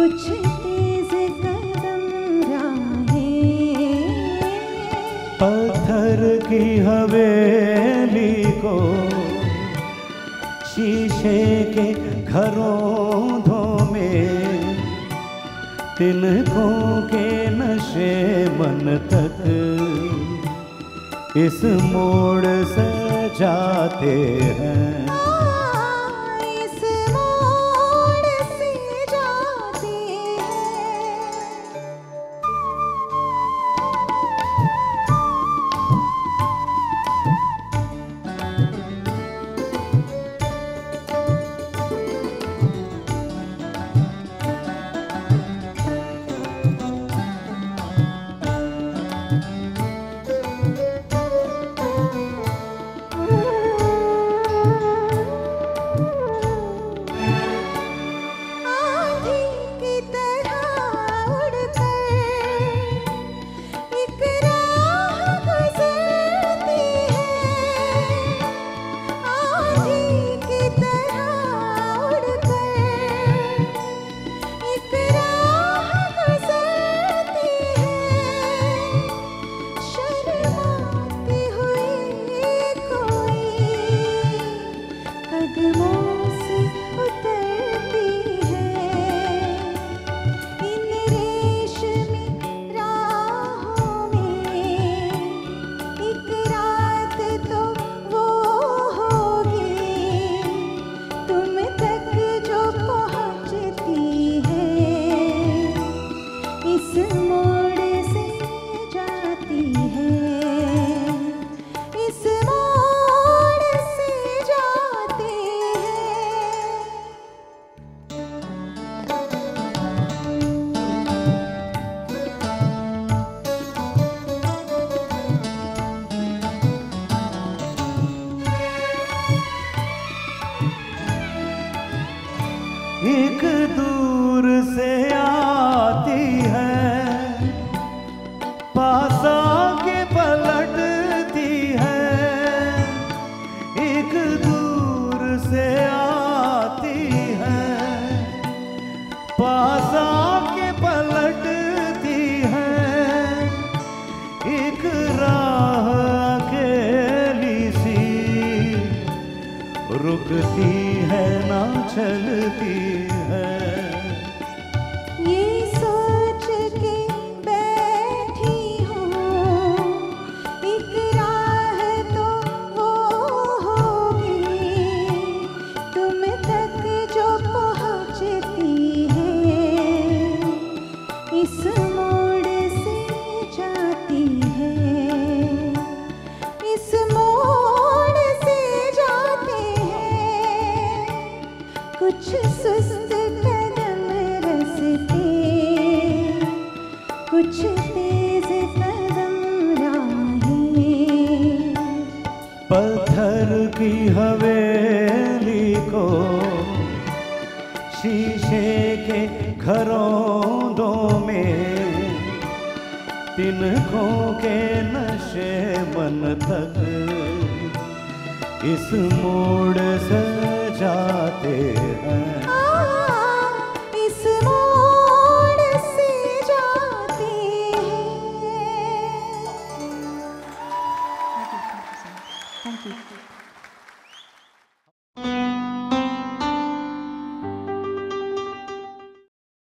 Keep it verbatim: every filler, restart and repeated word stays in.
कुछ तेज कदम राहें, पत्थर की हवेली को शीशे के घरों में, तिनकों के नशे मन तक इस मोड़ से जाते हैं। इस मोड़ से जाते हैं। एक दूर से आती है, पास आके पलटती है। एक दूर से आती है, पास आके पलटती है। एक राह अकेली सी रुकती है ना चलती है। ये सोच के बैठी हूँ, एक राह तो वो होगी तुम तक जो पहुँचती है। इस मोड़ से जाती है, इस मोड़ से जाते हैं। कुछ सुस्त कदम रस्ते, कुछ तेज कदम राहें, पत्थर की हवेली को शीशे के घरों में, तिनकों के नशे मन तक इस मोड़ से जाते हैं। इस मोड़ से जाते हैं। Thank you.